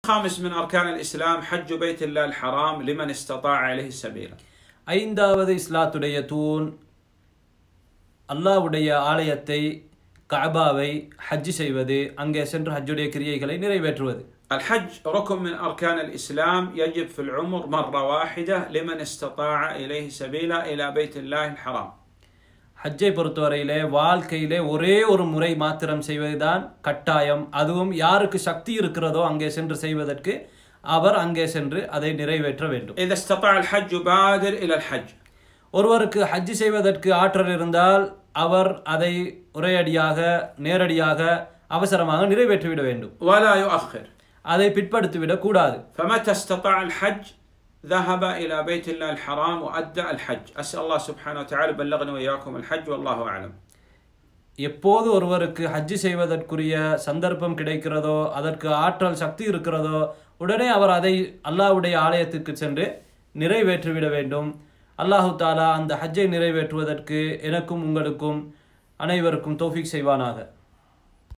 خامس من أركان الإسلام حج بيت الله الحرام لمن استطاع عليه السبيل. ஐந்தாவது இஸ்லாத்துடைய தூண் அல்லாஹ்வுடைய ஆலயத்தை கஅபாவை ஹஜ் செய்வது, அங்கே சென்று ஹஜ்ஜுடைய கிரியைகளை நிறைவேற்றுவது. الحج ركن من أركان الإسلام يجب في العمر مرة واحدة لمن استطاع إليه سبيلا إلى بيت الله الحرام. ஹஜ்ஜை பொறுத்தவரையிலே வாழ்க்கையிலே ஒரே ஒரு முறை மாத்திரம் செய்வதுதான் கட்டாயம். அதுவும் யாருக்கு சக்தி இருக்கிறதோ அங்கே சென்று செய்வதற்கு அவர் அங்கே சென்று அதை நிறைவேற்ற வேண்டும். إذا استطاع الحج بادر إلى الحج. ஒருவருக்கு ஹஜ் செய்வதற்கு ஆற்றல் இருந்தால் அவர் அதை உரையடியாக நேரடியாக அவசரமாக நிறைவேற்றிவிட வேண்டும். ولا يؤخر. அதை பிற்படுத்திவிடக் கூடாது. فمتى استطاع الحج ذهب إلى بيت الله الحرام وأدى الحج. أسأل الله سبحانه وتعالى بلغنا وإياكم الحج والله أعلم. எப்போது ஒருவருக்கு ஹஜ் செய்வதற்குரிய சந்தர்ப்பம் கிடைக்கிறதோ, அதற்கு ஆற்றல் சக்தி இருக்கிறதோ, உடனே அவர் அதை அல்லாஹ்வுடைய ஆலயத்துக்கு சென்று நிறைவேற்றிவிட வேண்டும். அல்லாஹு தாலா அந்த ஹஜ்ஜை நிறைவேற்றுவதற்கு எனக்கும் உங்களுக்கும் அனைவருக்கும் தௌஃபீக் செய்வானாக.